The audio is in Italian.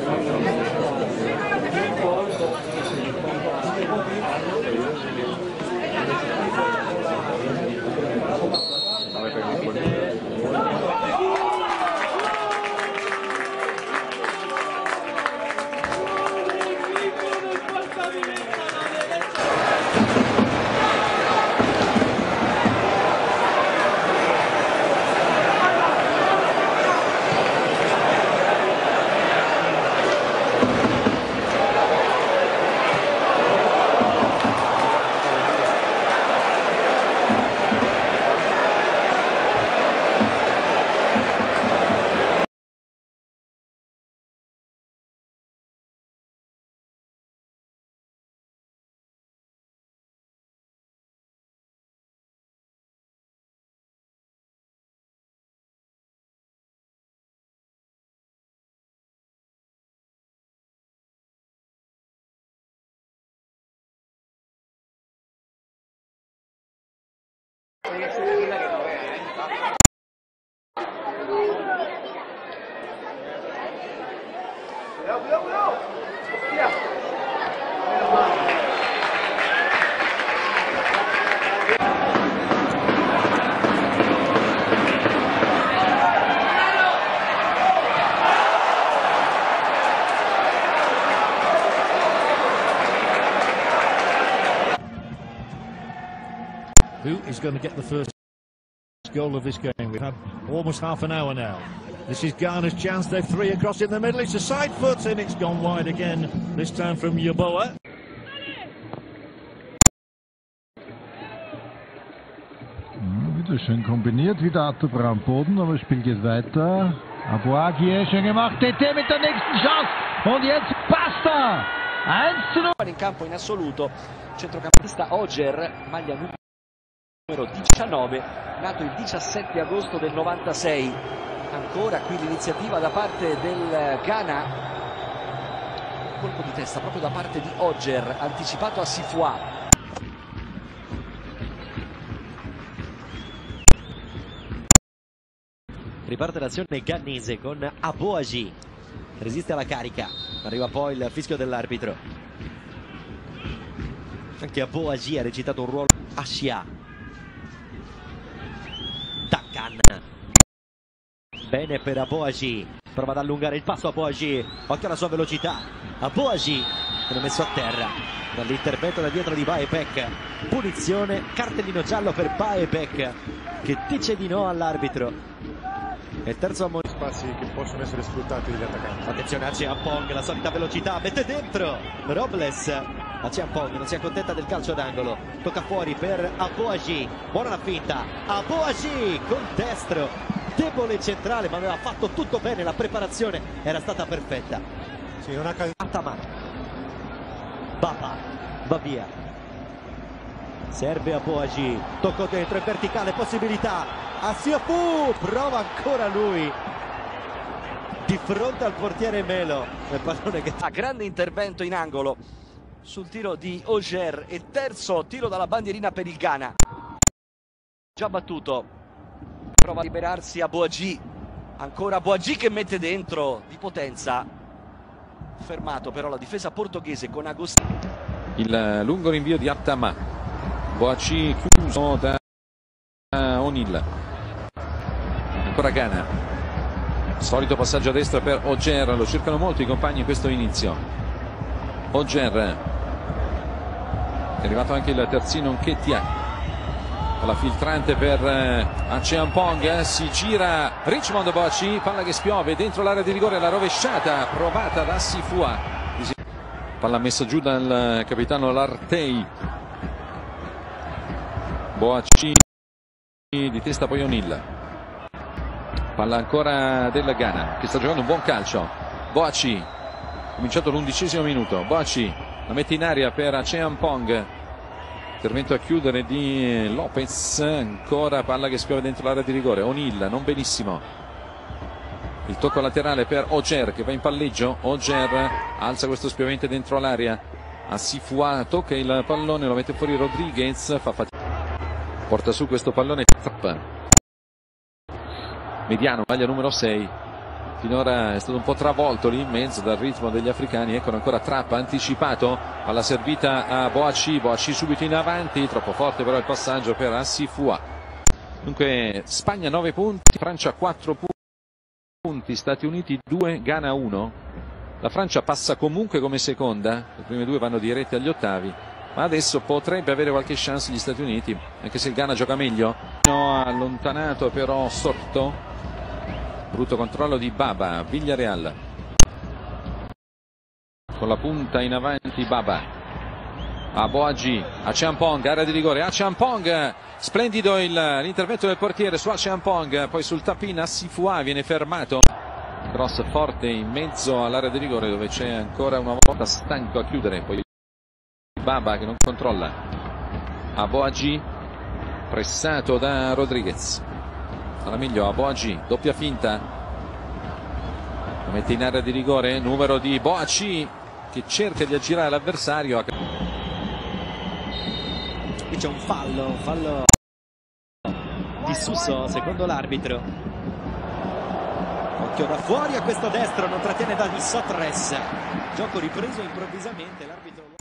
Who is going to get the first goal of this game? We've had almost half an hour now. This is Ghana's chance. They've three across in the middle. It's a side foot and it's gone wide again. This time from Yeboah. Wieder schön kombiniert, wieder Arthur am Boden, aber das Spiel geht weiter. Aboagye, schön gemacht, TT mit der nächsten Chance und jetzt Pasta! 1-0. In campo in assoluto, centrocampista Ogier, maglia numero 19, nato il 17 agosto del 96. Ancora qui l'iniziativa da parte del Ghana. Colpo di testa proprio da parte di Ogier, anticipato a Sifua. Riparte l'azione ghanese con Aboagye, resiste alla carica, arriva poi il fischio dell'arbitro. Anche Aboagye ha recitato un ruolo. Ashia, Duncan, bene per Aboagye, prova ad allungare il passo Aboagye, occhio alla sua velocità. Aboagye viene messo a terra dall'intervento da dietro di Baepek, punizione, cartellino giallo per Baepek che dice di no all'arbitro. E il terzo ammonimento. Spazi che possono essere sfruttati dagli attaccanti. Attenzione a Acheampong, la solita velocità, mette dentro Robles. Acheampong non si accontenta del calcio d'angolo, tocca fuori per Aboagye, buona la finta, Aboagye con destro, debole centrale ma aveva fatto tutto bene, la preparazione era stata perfetta. Sì, non ha Ataman, Baba, va via, serve Aboagye, tocco dentro, è verticale, possibilità. Assiofu, prova ancora lui di fronte al portiere Melo, il pallone che Grande intervento in angolo sul tiro di Ogier e terzo tiro dalla bandierina per il Ghana. Già battuto, prova a liberarsi Aboagye, ancora Aboagye che mette dentro di potenza, fermato però la difesa portoghese con Agostino. Il lungo rinvio di Attama, Aboagye chiuso da O'Neill. Ancora Ghana, solito passaggio a destra per Ogier, lo cercano molto i compagni in questo inizio. Ogier, è arrivato anche il terzino Nketiah, con la filtrante per Acheampong, si gira Richmond Aboagye, palla che spiove dentro l'area di rigore, la rovesciata provata da Sifua, palla messa giù dal capitano Lartey. Aboagye di testa, poi O'Neill, palla ancora del Ghana che sta giocando un buon calcio. Aboagye, cominciato l'11° minuto, Aboagye la mette in aria per Acheampong, intervento a chiudere di Lopez, ancora palla che spiove dentro l'area di rigore. O'Neill non benissimo, il tocco laterale per Ogier che va in palleggio. Ogier alza questo spiovente dentro l'area, a Sifua, tocca il pallone, lo mette fuori Rodriguez, fa fatica, porta su questo pallone Mediano, maglia numero 6, finora è stato un po' travolto lì in mezzo dal ritmo degli africani. Eccolo ancora Trapp anticipato alla servita a Boaci, Boaci subito in avanti, troppo forte però il passaggio per Assifua. Dunque Spagna 9 punti, Francia 4 punti, Stati Uniti 2, Ghana 1. La Francia passa comunque come seconda, le prime due vanno dirette agli ottavi, ma adesso potrebbe avere qualche chance gli Stati Uniti, anche se il Ghana gioca meglio. Allontanato però sotto, brutto controllo di Baba, Villarreal con la punta in avanti. Baba a Boagi, a Champong, area di rigore, a Champong, splendido l'intervento del portiere su Champong, poi sul tap-in Assifua viene fermato. Cross forte in mezzo all'area di rigore dove c'è ancora una volta stanco a chiudere, poi Baba che non controlla, a Boagi, pressato da Rodriguez, alla meglio a Boagi, doppia finta, lo mette in area di rigore, numero di Boaci che cerca di aggirare l'avversario. Qui c'è un fallo discusso secondo l'arbitro. Occhio da fuori a questo destro, non trattiene da Sotres, gioco ripreso improvvisamente, l'arbitro